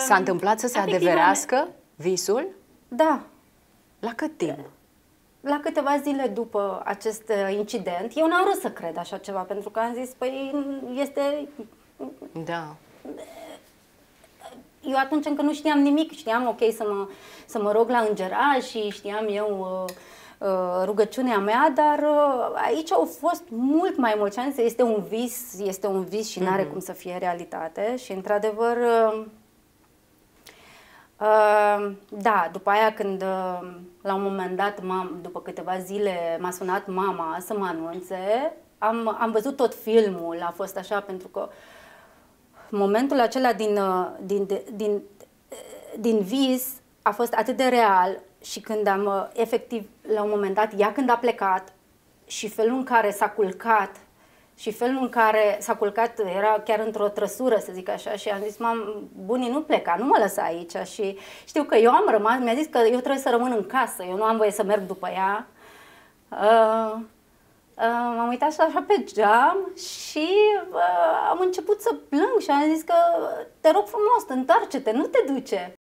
S-a întâmplat să se adeverească visul? Da. La cât timp? La câteva zile după acest incident, eu n-am vrut să cred așa ceva, pentru că am zis, păi, este... Da. Eu atunci încă nu știam nimic, știam, ok, să mă rog la îngeraș și știam eu rugăciunea mea, dar aici au fost mult mai mulți ani, este un vis și n-are cum să fie realitate și, într-adevăr, da, după aia când la un moment dat, după câteva zile, m-a sunat mama să mă anunțe, am văzut tot filmul, a fost așa, pentru că momentul acela din vis a fost atât de real și când am, efectiv, la un moment dat, ea când a plecat și felul în care s-a culcat și felul în care s-a culcat era chiar într-o trăsură, să zic așa, și am zis, bunii, nu pleca, nu mă lăsa aici. Și știu că eu am rămas, mi-a zis că eu trebuie să rămân în casă, eu nu am voie să merg după ea. M-am uitat așa pe geam și am început să plâng și am zis că te rog frumos, întoarce-te, nu te duce.